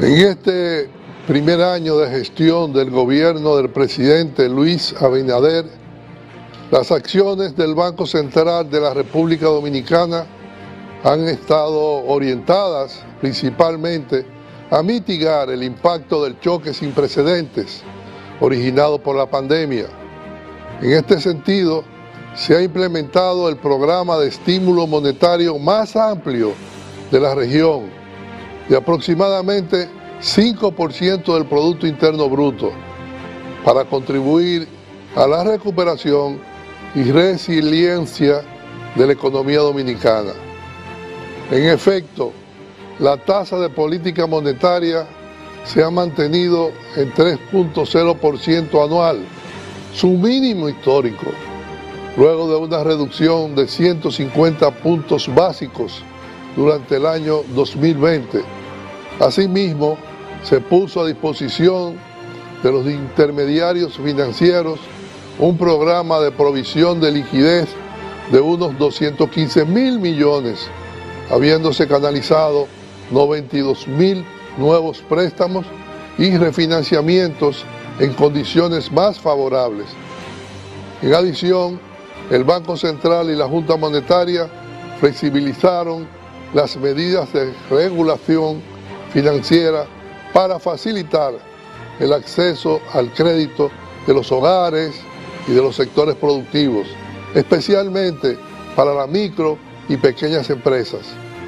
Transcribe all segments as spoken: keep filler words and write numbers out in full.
En este primer año de gestión del gobierno del presidente Luis Abinader, las acciones del Banco Central de la República Dominicana han estado orientadas principalmente a mitigar el impacto del choque sin precedentes originado por la pandemia. En este sentido, se ha implementado el programa de estímulo monetario más amplio de la región, de aproximadamente cinco por ciento del Producto Interno Bruto, para contribuir a la recuperación y resiliencia de la economía dominicana. En efecto, la tasa de política monetaria se ha mantenido en tres punto cero por ciento anual, su mínimo histórico, luego de una reducción de ciento cincuenta puntos básicos durante el año dos mil veinte. Asimismo, se puso a disposición de los intermediarios financieros un programa de provisión de liquidez de unos doscientos quince mil millones, habiéndose canalizado noventa y dos mil nuevos préstamos y refinanciamientos en condiciones más favorables. En adición, el Banco Central y la Junta Monetaria flexibilizaron las medidas de regulación financiera para facilitar el acceso al crédito de los hogares y de los sectores productivos, especialmente para las micro y pequeñas empresas.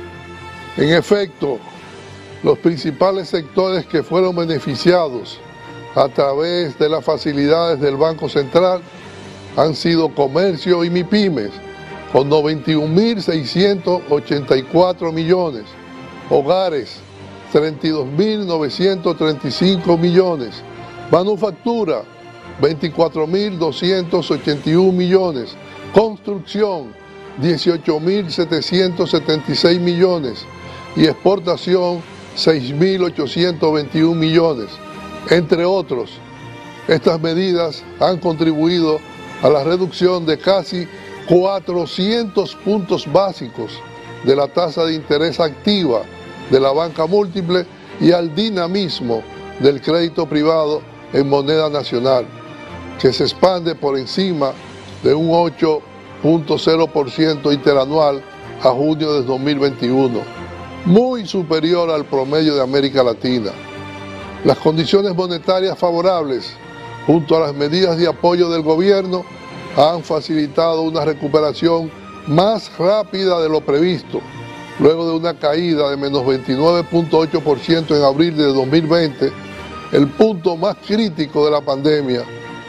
En efecto, los principales sectores que fueron beneficiados a través de las facilidades del Banco Central han sido comercio y MIPYMES, con noventa y un mil seiscientos ochenta y cuatro millones, hogares, treinta y dos mil novecientos treinta y cinco millones, manufactura, veinticuatro mil doscientos ochenta y un millones, construcción, dieciocho mil setecientos setenta y seis millones y exportación, seis mil ochocientos veintiún millones, entre otros. Estas medidas han contribuido a la reducción de casi cuatrocientos puntos básicos de la tasa de interés activa de la banca múltiple y al dinamismo del crédito privado en moneda nacional, que se expande por encima de un ocho punto cero por ciento interanual a junio de dos mil veintiuno, muy superior al promedio de América Latina. Las condiciones monetarias favorables, junto a las medidas de apoyo del gobierno, han facilitado una recuperación más rápida de lo previsto, luego de una caída de menos veintinueve punto ocho por ciento en abril de dos mil veinte, el punto más crítico de la pandemia.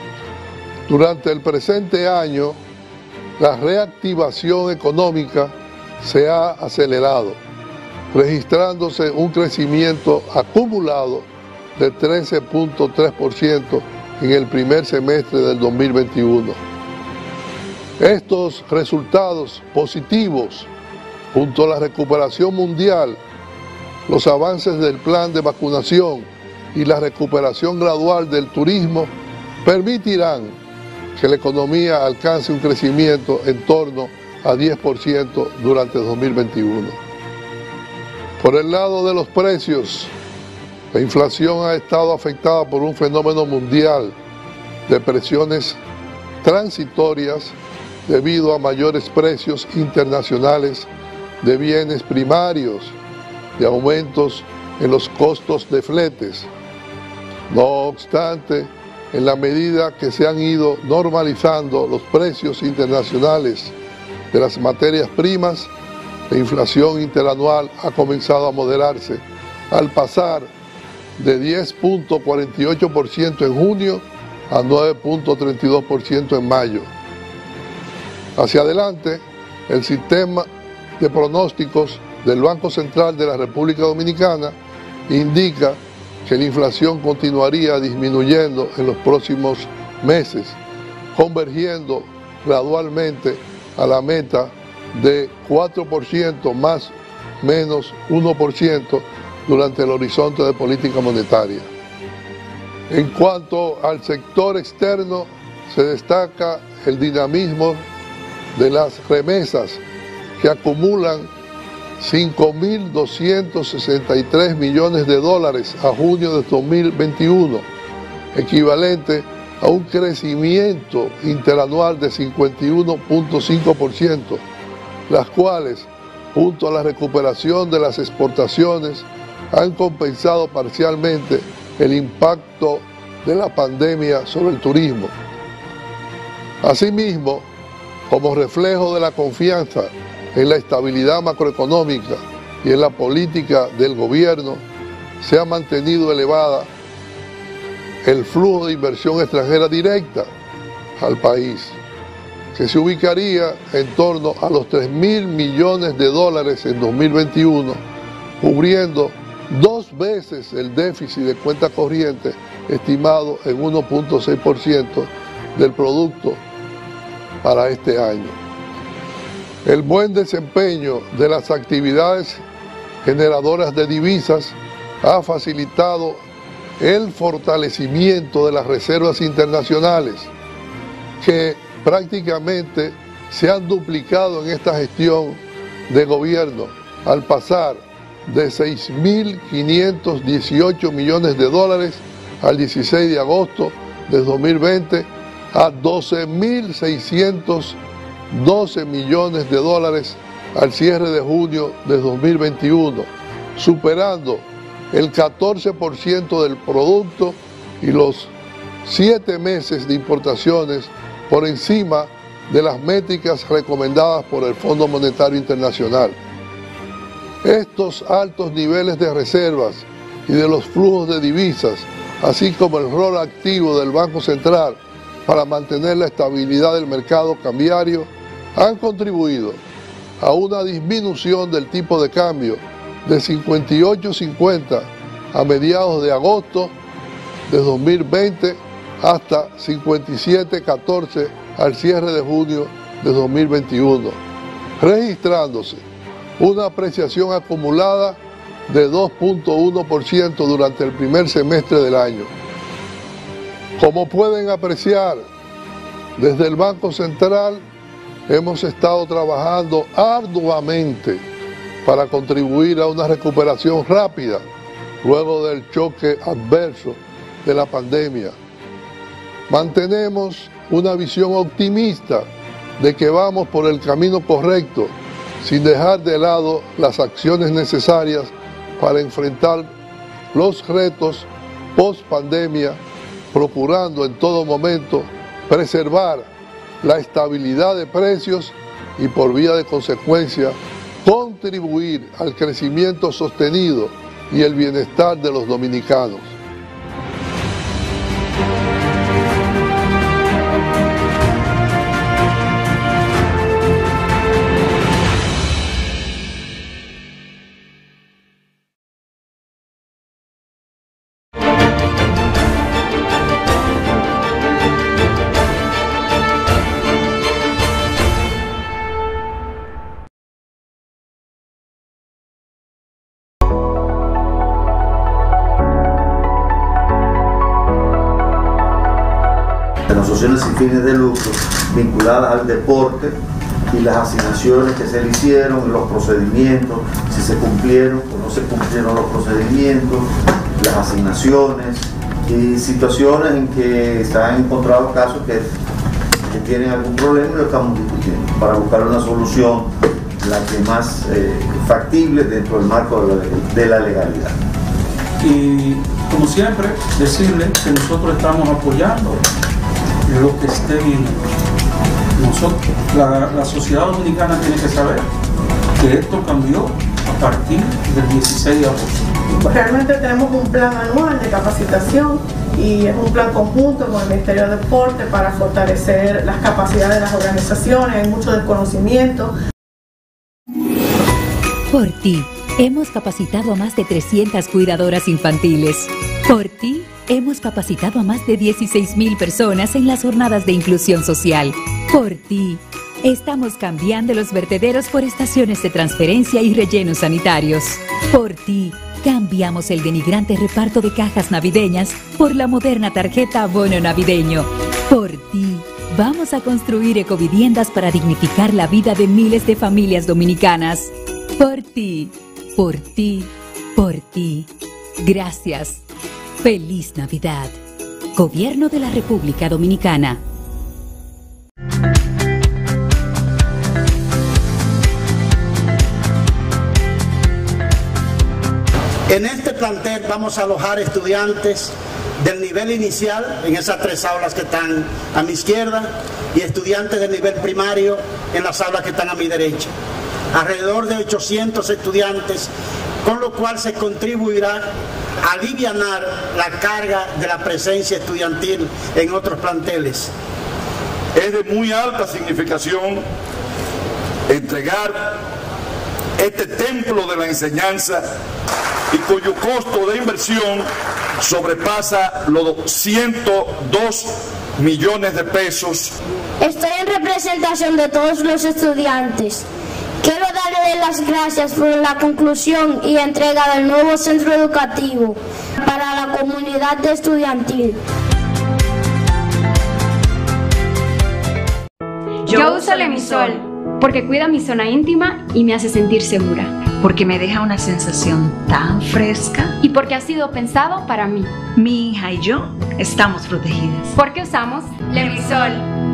Durante el presente año, la reactivación económica se ha acelerado, registrándose un crecimiento acumulado de trece punto tres por ciento en el primer semestre del dos mil veintiuno. Estos resultados positivos, junto a la recuperación mundial, los avances del plan de vacunación y la recuperación gradual del turismo, permitirán que la economía alcance un crecimiento en torno a diez por ciento durante dos mil veintiuno. Por el lado de los precios, la inflación ha estado afectada por un fenómeno mundial de presiones transitorias debido a mayores precios internacionales de bienes primarios, de aumentos en los costos de fletes. No obstante, en la medida que se han ido normalizando los precios internacionales de las materias primas, la inflación interanual ha comenzado a moderarse al pasar de diez punto cuarenta y ocho por ciento en junio a nueve punto treinta y dos por ciento en mayo. Hacia adelante, el sistema de pronósticos del Banco Central de la República Dominicana indica que la inflación continuaría disminuyendo en los próximos meses, convergiendo gradualmente a la meta de cuatro por ciento más menos uno por ciento durante el horizonte de política monetaria. En cuanto al sector externo, se destaca el dinamismo de las remesas, que acumulan cinco mil doscientos sesenta y tres millones de dólares a junio de dos mil veintiuno, equivalente a un crecimiento interanual de cincuenta y uno punto cinco por ciento, las cuales, junto a la recuperación de las exportaciones, han compensado parcialmente el impacto de la pandemia sobre el turismo. Asimismo, como reflejo de la confianza en la estabilidad macroeconómica y en la política del gobierno, se ha mantenido elevada el flujo de inversión extranjera directa al país, que se ubicaría en torno a los tres mil millones de dólares en dos mil veintiuno, cubriendo dos veces el déficit de cuenta corriente estimado en uno punto seis por ciento del producto para este año. El buen desempeño de las actividades generadoras de divisas ha facilitado el fortalecimiento de las reservas internacionales, que prácticamente se han duplicado en esta gestión de gobierno, al pasar de seis mil quinientos dieciocho millones de dólares al dieciséis de agosto de dos mil veinte a doce mil seiscientos doce millones de dólares al cierre de junio de dos mil veintiuno, superando el catorce por ciento del producto y los siete meses de importaciones por encima de las métricas recomendadas por el Fondo Monetario Internacional. Estos altos niveles de reservas y de los flujos de divisas, así como el rol activo del Banco Central para mantener la estabilidad del mercado cambiario, han contribuido a una disminución del tipo de cambio de cincuenta y ocho cincuenta a mediados de agosto de dos mil veinte hasta cincuenta y siete catorce al cierre de junio de dos mil veintiuno, registrándose una apreciación acumulada de dos punto uno por ciento durante el primer semestre del año. Como pueden apreciar, desde el Banco Central hemos estado trabajando arduamente para contribuir a una recuperación rápida luego del choque adverso de la pandemia. Mantenemos una visión optimista de que vamos por el camino correcto, sin dejar de lado las acciones necesarias para enfrentar los retos post-pandemia, procurando en todo momento preservar la estabilidad de precios y, por vía de consecuencia, contribuir al crecimiento sostenido y el bienestar de los dominicanos. Asociaciones sin fines de lucro vinculadas al deporte y las asignaciones que se le hicieron, los procedimientos, si se cumplieron o no se cumplieron los procedimientos, las asignaciones y situaciones en que se han encontrado casos que, que tienen algún problema y lo estamos discutiendo para buscar una solución la que más eh, factible dentro del marco de la, de la legalidad. Y como siempre, decirle que nosotros estamos apoyando lo que esté bien. Nosotros, la, la sociedad dominicana tiene que saber que esto cambió a partir del dieciséis de agosto. Realmente tenemos un plan anual de capacitación y es un plan conjunto con el Ministerio de Deporte para fortalecer las capacidades de las organizaciones. Hay mucho desconocimiento. Por ti, hemos capacitado a más de trescientas cuidadoras infantiles. Por ti, hemos capacitado a más de dieciséis mil personas en las jornadas de inclusión social. Por ti, estamos cambiando los vertederos por estaciones de transferencia y rellenos sanitarios. Por ti, cambiamos el denigrante reparto de cajas navideñas por la moderna tarjeta Bono Navideño. Por ti, vamos a construir ecoviviendas para dignificar la vida de miles de familias dominicanas. Por ti, por ti, por ti. Gracias. Feliz Navidad. Gobierno de la República Dominicana. En este plantel vamos a alojar estudiantes del nivel inicial, en esas tres aulas que están a mi izquierda, y estudiantes del nivel primario en las aulas que están a mi derecha. Alrededor de ochocientos estudiantes, con lo cual se contribuirá a alivianar la carga de la presencia estudiantil en otros planteles. Es de muy alta significación entregar este templo de la enseñanza y cuyo costo de inversión sobrepasa los ciento dos millones de pesos. Estoy en representación de todos los estudiantes. Quiero darle las gracias por la conclusión y entrega del nuevo centro educativo para la comunidad estudiantil. Yo uso Lemisol porque cuida mi zona íntima y me hace sentir segura. Porque me deja una sensación tan fresca. Y porque ha sido pensado para mí. Mi hija y yo estamos protegidas. Porque usamos Lemisol.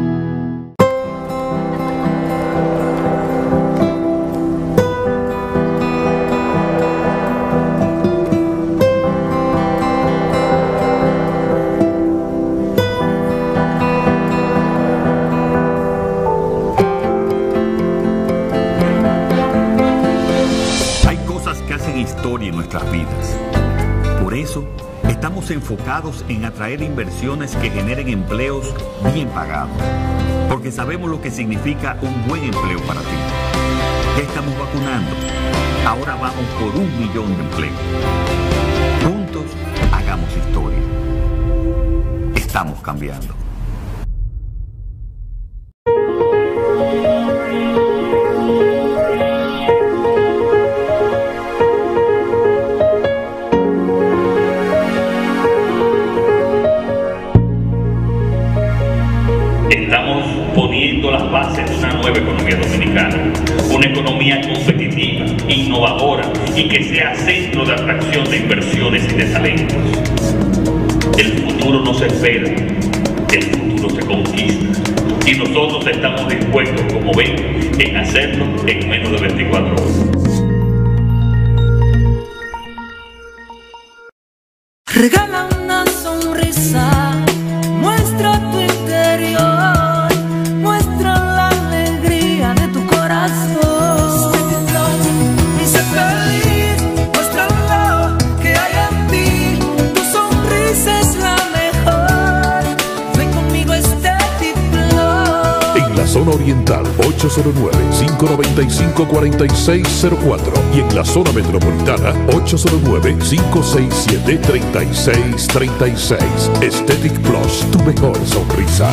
Historia en nuestras vidas. Por eso, estamos enfocados en atraer inversiones que generen empleos bien pagados, porque sabemos lo que significa un buen empleo para ti. Ya estamos vacunando, ahora vamos por un millón de empleos. Juntos, hagamos historia. Estamos cambiando. Estamos poniendo las bases de una nueva economía dominicana, una economía competitiva, innovadora y que sea centro de atracción de inversiones y de talentos. El futuro no se espera, el futuro se conquista y nosotros estamos dispuestos, como ven, en hacerlo en menos de veinticuatro horas. Regala una sonrisa, muestra tu interior, muestra la alegría de tu corazón. Y sé feliz, muéstralo que hay en ti, tu sonrisa es la mejor. Ven conmigo a Estetic Plus. En la zona oriental, ocho cero nueve, cinco nueve cinco, cuatro seis cero cuatro y en la zona metropolitana, ocho cero nueve, cinco seis siete, tres seis tres seis. Estetic Plus, tu mejor sonrisa.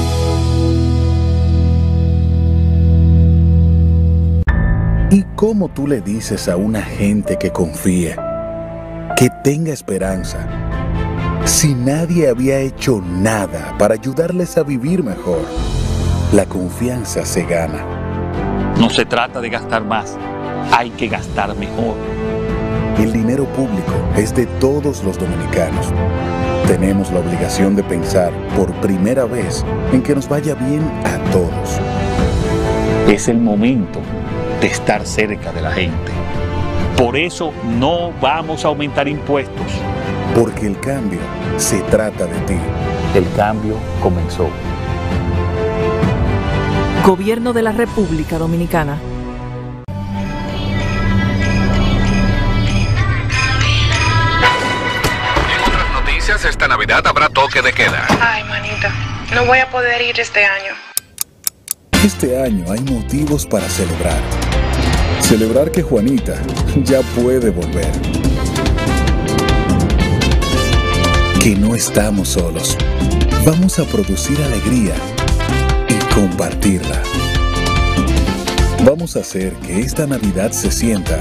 ¿Y cómo tú le dices a una gente que confíe, que tenga esperanza, si nadie había hecho nada para ayudarles a vivir mejor? La confianza se gana. No se trata de gastar más, hay que gastar mejor. El dinero público es de todos los dominicanos. Tenemos la obligación de pensar por primera vez en que nos vaya bien a todos. Es el momento de estar cerca de la gente. Por eso no vamos a aumentar impuestos. Porque el cambio se trata de ti. El cambio comenzó. Gobierno de la República Dominicana. En otras noticias, esta Navidad habrá toque de queda. Ay, manita, no voy a poder ir este año. Este año hay motivos para celebrar. Celebrar que Juanita ya puede volver. Que no estamos solos. Vamos a producir alegría y compartirla. Vamos a hacer que esta Navidad se sienta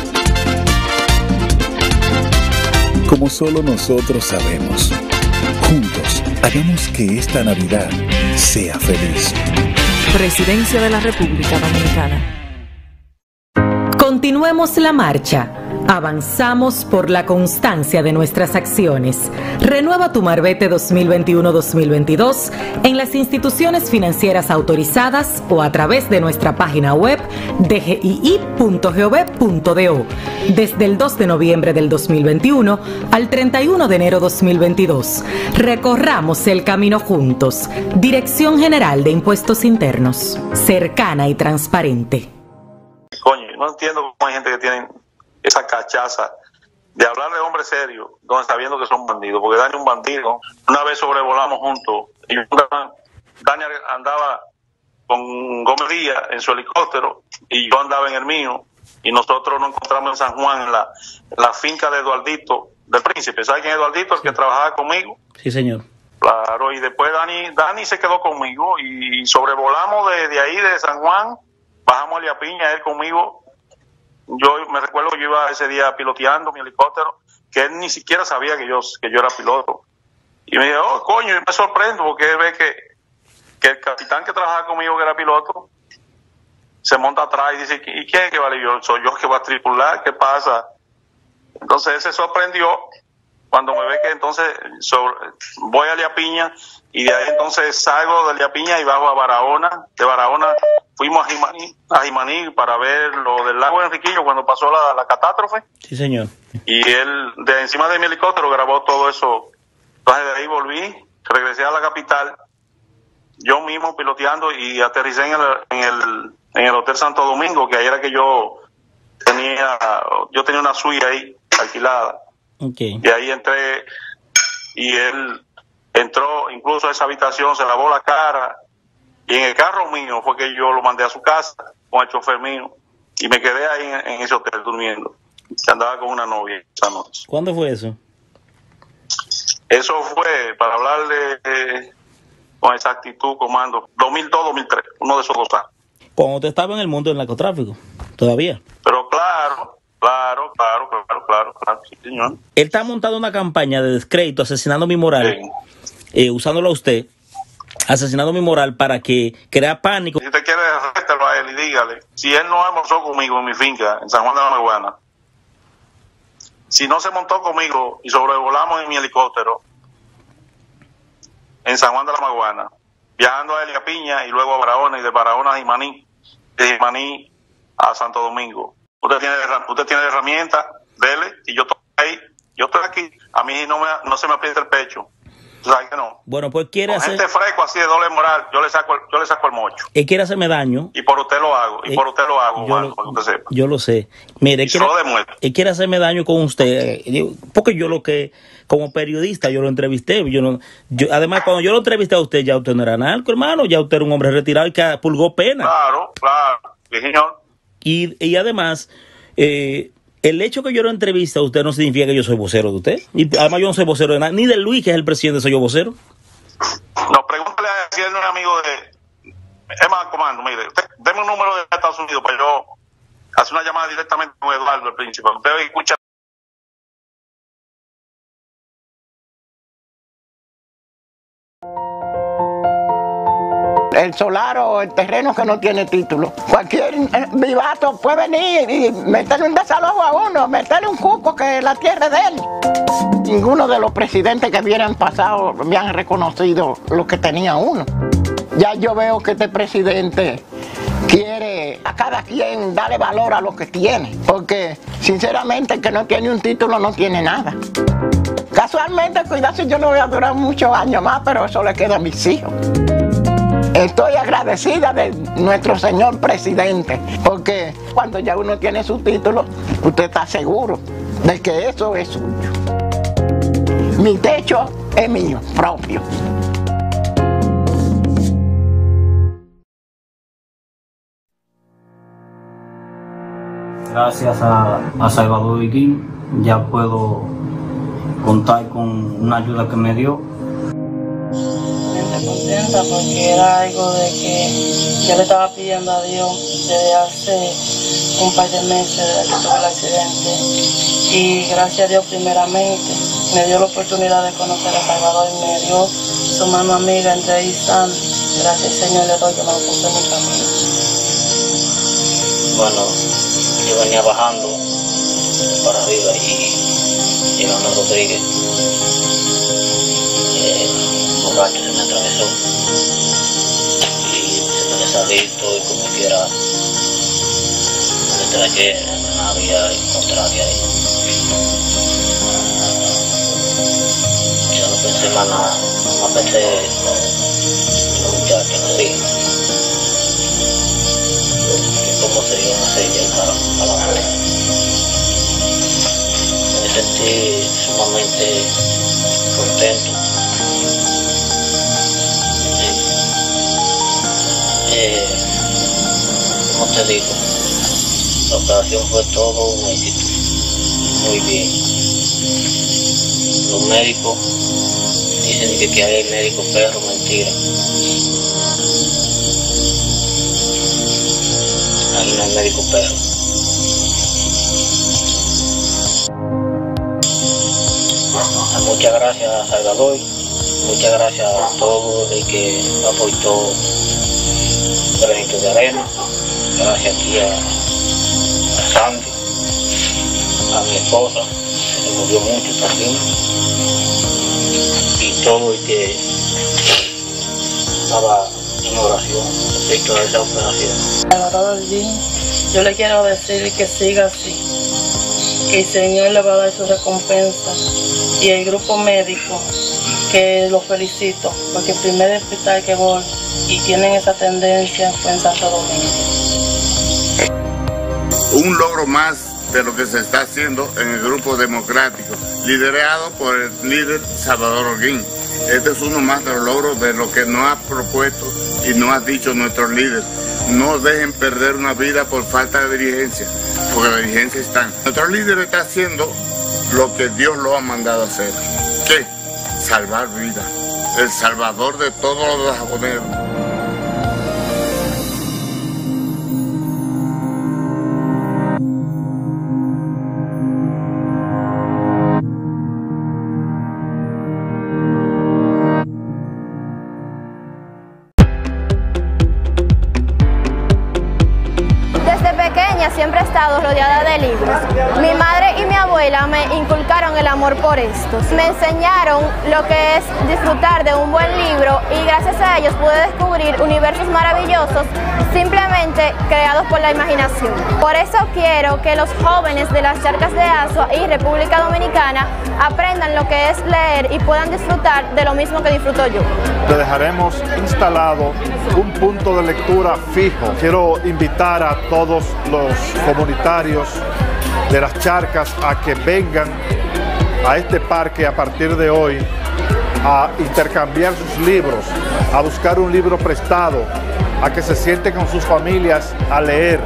como solo nosotros sabemos. Juntos, hagamos que esta Navidad sea feliz. Presidencia de la República Dominicana. Continuemos la marcha. Avanzamos por la constancia de nuestras acciones. Renueva tu Marbete dos mil veintiuno dos mil veintidós en las instituciones financieras autorizadas o a través de nuestra página web d g i i punto gov punto do desde el dos de noviembre del dos mil veintiuno al treinta y uno de enero dos mil veintidós. Recorramos el camino juntos. Dirección General de Impuestos Internos. Cercana y transparente. Coño, no entiendo cómo hay gente que tiene esa cachaza de hablar de hombres serios, donde sabiendo que son bandidos, porque Dani es un bandido. Una vez sobrevolamos juntos y Dani andaba con Gómez Díaz en su helicóptero y yo andaba en el mío, y nosotros nos encontramos en San Juan, en la, en la finca de Eduardito del Príncipe. ¿Sabes quién es Eduardito? El que trabajaba conmigo. Sí, señor. Claro, y después Dani, Dani se quedó conmigo y sobrevolamos de, de ahí, de San Juan, bajamos a Elia Piña, él conmigo. Yo me recuerdo que yo iba ese día piloteando mi helicóptero, que él ni siquiera sabía que yo, que yo era piloto. Y me dijo, oh, coño, y me sorprendo porque él ve que, que el capitán que trabajaba conmigo, que era piloto, se monta atrás y dice, ¿y quién es que vale? Yo, soy yo que va a tripular, ¿qué pasa? Entonces él se sorprendió cuando me ve que entonces sobre, voy a Elia Piña, y de ahí entonces salgo de Elia Piña y bajo a Barahona. De Barahona fuimos a Jimaní, a Jimaní para ver lo del lago Enriquillo cuando pasó la, la catástrofe. Sí, señor. Y él, de encima de mi helicóptero, grabó todo eso. Entonces de ahí volví, regresé a la capital, yo mismo piloteando, y aterricé en el, en el, en el Hotel Santo Domingo, que ahí era que yo tenía, yo tenía una suite ahí alquilada. Okay. Y ahí entré, y él entró incluso a esa habitación, se lavó la cara, y en el carro mío fue que yo lo mandé a su casa con el chofer mío, y me quedé ahí en, en ese hotel durmiendo, que andaba con una novia esa noche. ¿Cuándo fue eso? Eso fue, para hablarle eh, con exactitud, comando, dos mil dos dos mil tres, uno de esos dos años. Cuando usted estaba en el mundo del narcotráfico, todavía. Pero claro, claro, claro, claro, claro, claro, sí, señor. Él está montando una campaña de descrédito, asesinando mi moral, sí. eh, usándolo a usted, asesinando mi moral para que crea pánico. Si usted quiere, arréstalo a él y dígale, si él no almorzó conmigo en mi finca, en San Juan de la Maguana, si no se montó conmigo y sobrevolamos en mi helicóptero en San Juan de la Maguana, viajando a Elia Piña y luego a Barahona, y de Barahona a Jimaní, de Jimaní a Santo Domingo. Usted tiene, usted tiene herramientas, dele, y yo estoy ahí, yo estoy aquí, a mí no, me, no se me aprieta el pecho. ¿Sabes que no? Bueno, pues quiere Con hacer... gente fresco así de doble moral, yo le saco el, yo le saco el mocho. Él quiere hacerme daño. Y por usted lo hago, y eh, por usted lo hago, yo, mano, lo, para que usted sepa. Yo lo sé. Mire, él quiere, él quiere hacerme daño con usted, porque yo lo que, como periodista, yo lo entrevisté. Yo no, yo, además, cuando yo lo entrevisté a usted, ya usted no era narco, hermano, ya usted era un hombre retirado y que pulgó pena. Claro, claro, sí, señor. Y, y además... Eh, el hecho que yo lo entreviste a usted no significa que yo soy vocero de usted. Y además yo no soy vocero de nada, ni de Luis, que es el presidente, soy yo vocero. No, pregúntale a si él no es amigo de... Es más, comando, mire, usted, deme un número de Estados Unidos para yo hacer una llamada directamente con Eduardo, el príncipe. Usted escucha. El solar o el terreno que no tiene título. Cualquier vivato puede venir y meterle un desalojo a uno, meterle un cuco que la tierra es de él. Ninguno de los presidentes que vienen pasado me han reconocido lo que tenía uno. Ya yo veo que este presidente quiere a cada quien darle valor a lo que tiene, porque sinceramente el que no tiene un título no tiene nada. Casualmente, cuidado si yo no voy a durar muchos años más, pero eso le queda a mis hijos. Estoy agradecida de nuestro señor presidente, porque cuando ya uno tiene su título, usted está seguro de que eso es suyo. Mi techo es mío, propio. Gracias a, a Salvador Iguín ya puedo contar con una ayuda que me dio. Contenta porque era algo de que yo le estaba pidiendo a Dios desde hace un par de meses desde que tuve el accidente, y gracias a Dios primeramente me dio la oportunidad de conocer a Salvador y me dio su mano amiga entre y San. Gracias Señor le doy que me lo puso en mi camino. Bueno, yo venía bajando para arriba y llegando a Rodríguez, eh, un borracho se me atravesó y se me salí todo y como quiera me traje una vía contraria ahí. Ya no pensé más nada, no pensé en los muchachos así. Cómo se dio una sella para adelante. Me sentí sumamente contento. Eh, como te digo, la operación fue todo un éxito. Muy bien. Los médicos dicen que, que hay médicos perros, mentira. Ahí no hay médico perro. Muchas gracias a Salvador, muchas gracias a todo el que aportó granito de arena. Gracias aquí a, a Sandy, a mi esposa, que se murió mucho también, y todo el que estaba en oración respecto a esa operación. Salvador Jean, yo le quiero decir que siga así, que el Señor le va a dar su recompensa, y el grupo médico, que lo felicito, porque el primer hospital que voy y tienen esa tendencia fue en Santo Domingo. Un logro más de lo que se está haciendo en el grupo democrático, liderado por el líder Salvador Holguín. Este es uno más de los logros de lo que nos ha propuesto y nos ha dicho nuestros líderes. No dejen perder una vida por falta de dirigencia, porque la dirigencia está. Nuestro líder está haciendo lo que Dios lo ha mandado a hacer. ¿Qué? Salvar vidas. El salvador de todos los jaboneros. Siempre he estado rodeada de libros. Mi madre y mi abuela me inculcaron el amor por estos. Me enseñaron lo que es disfrutar de un buen libro y gracias a ellos pude descubrir universos maravillosos simplemente creados por la imaginación. Por eso quiero que los jóvenes de las charcas de Azua y República Dominicana aprendan lo que es leer y puedan disfrutar de lo mismo que disfruto yo. Le dejaremos instalado un punto de lectura fijo. Quiero invitar a todos los comunitarios de las charcas a que vengan a este parque a partir de hoy a intercambiar sus libros, a buscar un libro prestado, a que se sienten con sus familias a leer.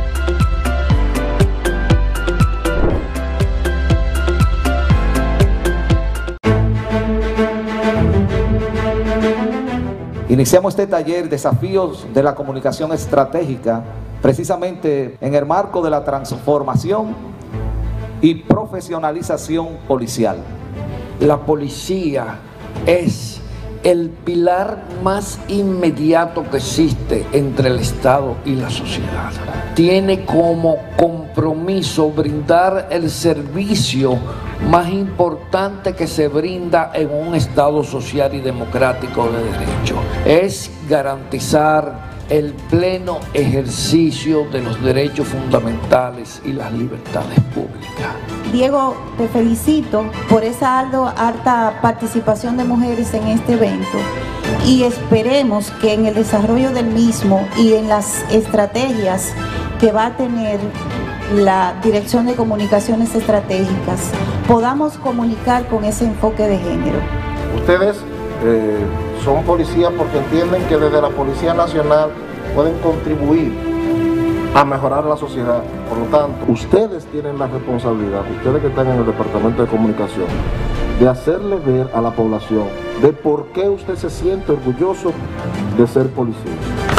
Iniciamos este taller Desafíos de la Comunicación Estratégica precisamente en el marco de la transformación y profesionalización policial. La policía es el pilar más inmediato que existe entre el Estado y la sociedad. Tiene como compromiso brindar el servicio más importante que se brinda en un Estado social y democrático de derecho. Es garantizar el pleno ejercicio de los derechos fundamentales y las libertades públicas. Diego, te felicito por esa alta participación de mujeres en este evento y esperemos que en el desarrollo del mismo y en las estrategias que va a tener la Dirección de Comunicaciones Estratégicas podamos comunicar con ese enfoque de género. Ustedes eh, son policías porque entienden que desde la Policía Nacional pueden contribuir a mejorar la sociedad. Por lo tanto, ustedes tienen la responsabilidad, ustedes que están en el Departamento de Comunicación, de hacerle ver a la población de por qué usted se siente orgulloso de ser policía.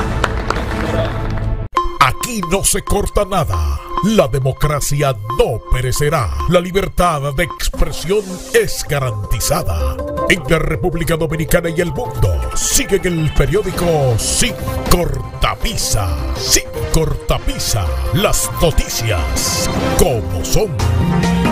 Aquí no se corta nada. La democracia no perecerá. La libertad de expresión es garantizada. En la República Dominicana y el mundo, sigue el periódico Sin Cortapisa. Sin Cortapisa, las noticias como son.